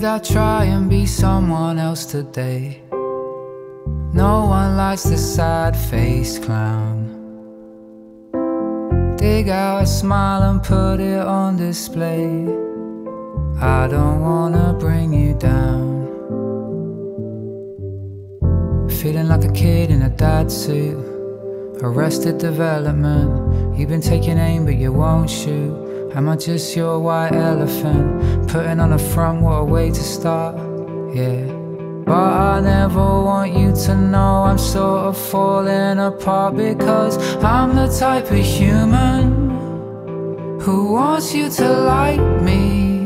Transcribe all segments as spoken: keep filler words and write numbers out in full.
Should I try and be someone else today? No one likes the sad-faced clown. Dig out a smile and put it on display. I don't wanna bring you down. Feeling like a kid in a dad suit. Arrested development. You've been taking aim but you won't shoot. Am I just your white elephant? Putting on a front, what a way to start. Yeah. But I never want you to know I'm sort of falling apart, because I'm the type of human who wants you to like me.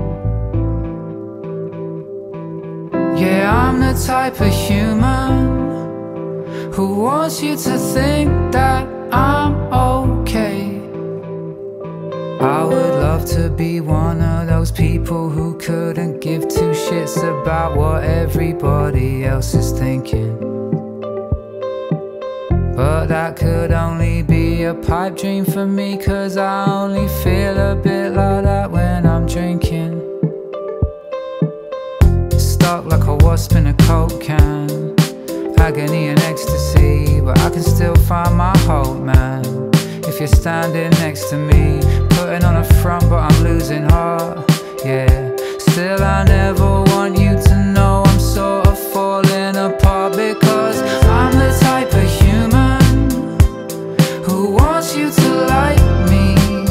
Yeah, I'm the type of human who wants you to think that I'm okay. I would love to be one of those people who couldn't give two shits about what everybody else is thinking. But that could only be a pipe dream for me, 'cause I only feel a bit like that when I'm drinking. Stuck like a wasp in a Coke can. Agony and ecstasy, but I can still find my hope, man. If you're standing next to me, putting on a front but I'm losing heart, yeah. Still I never want you to know I'm sort of falling apart, because I'm the type of human who wants you to like me.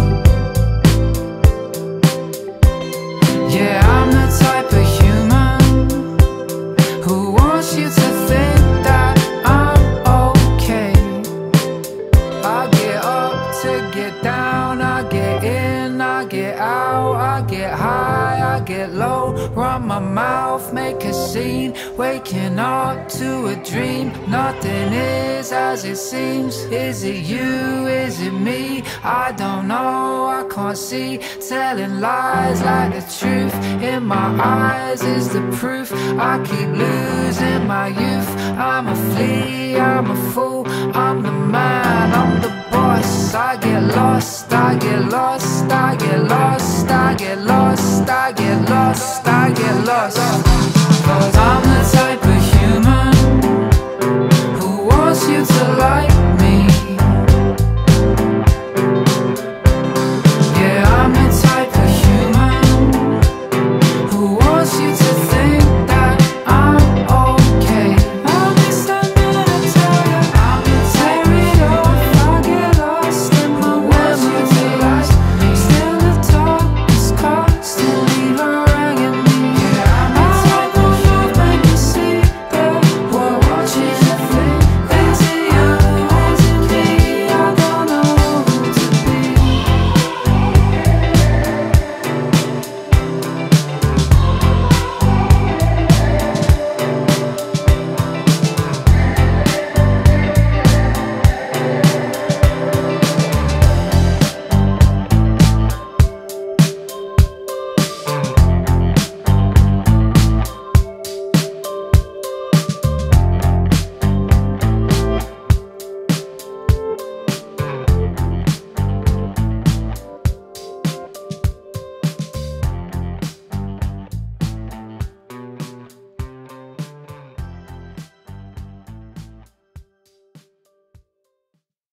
Yeah, I'm the type of human who wants you to think that I'm okay. I get up to get down, I get in, I get out, I get high, I get low, run my mouth, make a scene, waking up to a dream. Nothing is as it seems. Is it you, is it me? I don't know, I can't see. Telling lies like the truth in my eyes is the proof. I keep losing my youth. I'm a flea, I'm a fool, I'm the man, I'm the boss. I get lost, I get lost, I get lost, I get lost, I get lost, I get lost.